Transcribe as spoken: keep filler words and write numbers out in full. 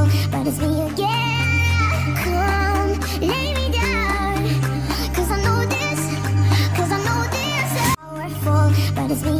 but it's me again. Come, lay me down, cause I know this, cause I know this. Powerful, but it's me